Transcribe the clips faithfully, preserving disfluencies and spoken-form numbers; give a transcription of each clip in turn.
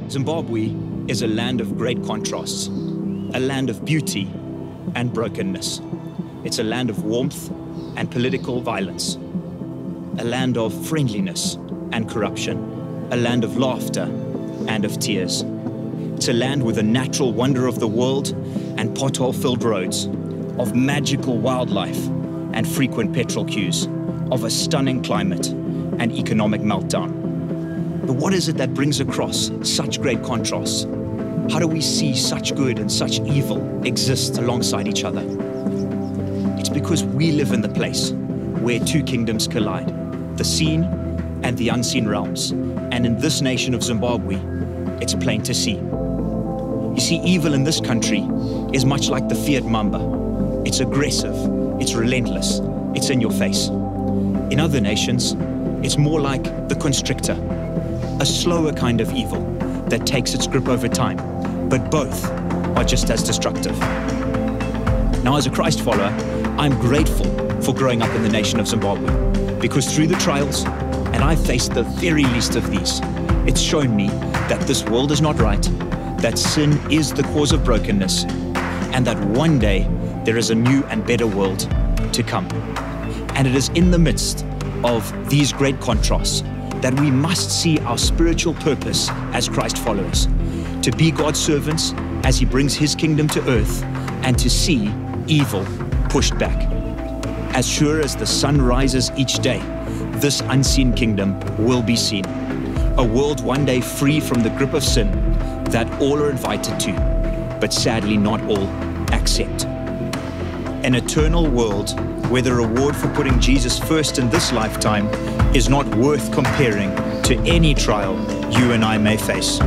Zimbabwe is a land of great contrasts, a land of beauty and brokenness. It's a land of warmth and political violence, a land of friendliness and corruption, a land of laughter and of tears. It's a land with a natural wonder of the world and pothole-filled roads, of magical wildlife and frequent petrol queues, of a stunning climate and economic meltdown. But what is it that brings across such great contrasts? How do we see such good and such evil exist alongside each other? It's because we live in the place where two kingdoms collide, the seen and the unseen realms. And in this nation of Zimbabwe, it's plain to see. You see, evil in this country is much like the Fiat Mamba. It's aggressive, it's relentless, it's in your face. In other nations, it's more like the constrictor, a slower kind of evil that takes its grip over time, but both are just as destructive. Now, as a Christ follower, I'm grateful for growing up in the nation of Zimbabwe, because through the trials, and I've faced the very least of these, it's shown me that this world is not right, that sin is the cause of brokenness, and that one day there is a new and better world to come. And it is in the midst of these great contrasts that we must see our spiritual purpose as Christ followers, to be God's servants as He brings His kingdom to earth, and to see evil pushed back. As sure as the sun rises each day, this unseen kingdom will be seen. A world one day free from the grip of sin that all are invited to, but sadly not all accept. An eternal world where the reward for putting Jesus first in this lifetime is not worth comparing to any trial you and I may face.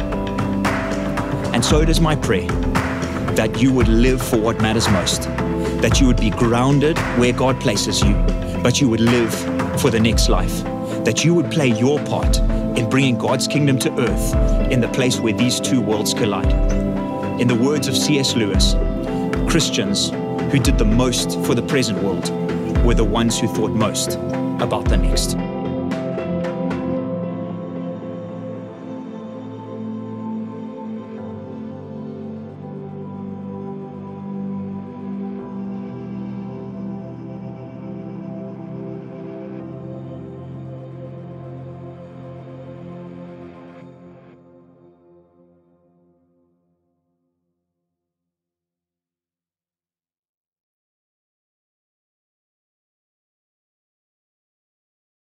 And so it is my prayer that you would live for what matters most, that you would be grounded where God places you, but you would live for the next life, that you would play your part in bringing God's kingdom to earth in the place where these two worlds collide. In the words of C S Lewis, Christians who did the most for the present world were the ones who thought most about the next.